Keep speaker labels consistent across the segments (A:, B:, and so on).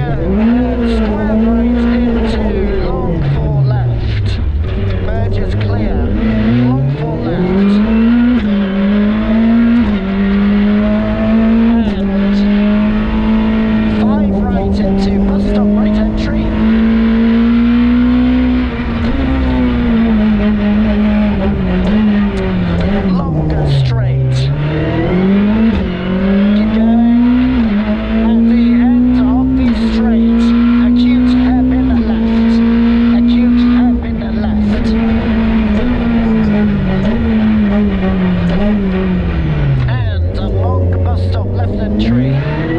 A: and square right into long 4 left. Merge is clear. Long 4 left. And 5 right into bus stop right entry. Longer straight. Keep going. At the end of the straight, acute hairpin left. Acute hairpin left. And a long bus stop left entry.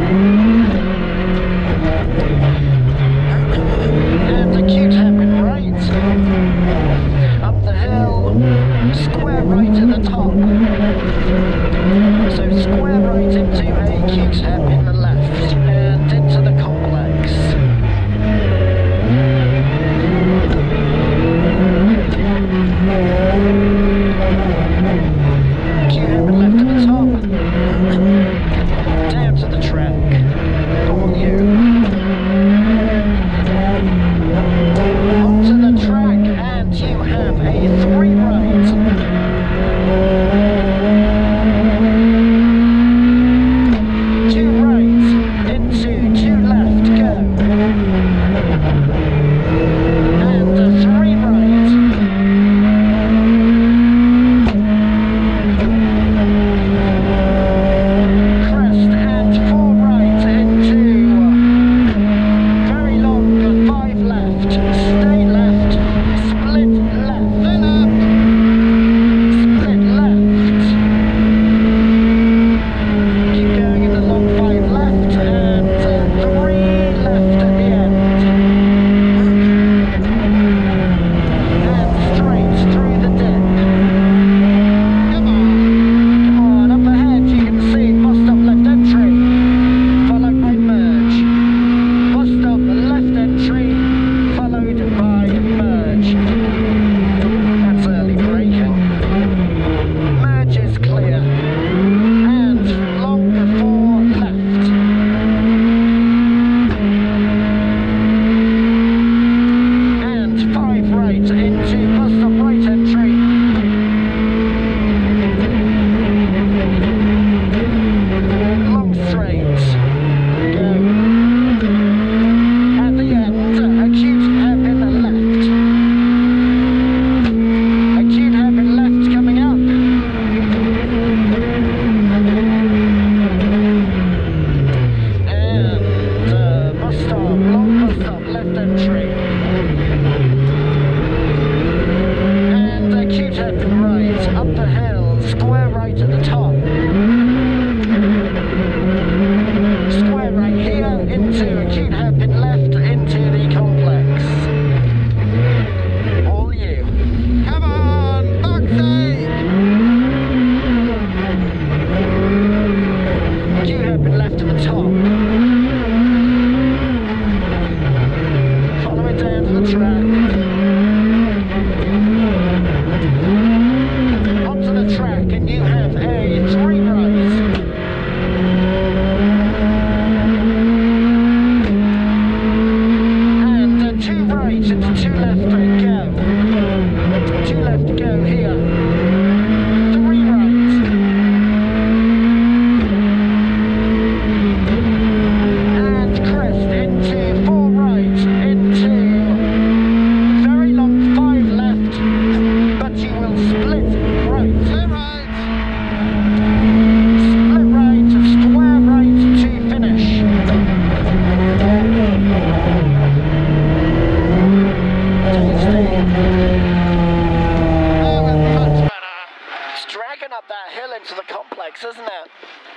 A: And acute hairpin right. Up the hill, square right at the top. So square right into a acute hairpin left and into the complex. Acute hairpin left at the top. Down to the track. All you. Onto the track and you have a 3 right. 2 right into 2 left, go. And a 3 right. Crest and 4 right into very long 5 left. Stay left. Split left. Split left. Keep going in the long 5 left and 3 left at the end. And straight through the dip. Come on, up ahead you can see bus stop left entry, followed by merge. Bus stop left entry, followed by merge. That's early braking. Merge is clear. And long 4 left. And 5 right into bus stop right entry. Long straight. Go. At the end, acute hairpin left. Acute hairpin left coming up. And bus stop, long bus stop, left entry. And acute hairpin right, up the hill, square right at the top. Square right here, into acute hairpin left, into the complex. All you. Come on, Foxy! Acute hairpin left at the top. Follow it down to the track. Onto the track and you have a 3 right. And 2 right into 2 left and go. 2 left go here. 3 right. And crest into 4 right into very long 5 left, but you will split right. Split right. Split right, square right to finish. Tasty. Oh, it's much better. It's dragging up that hill into the complex, isn't it?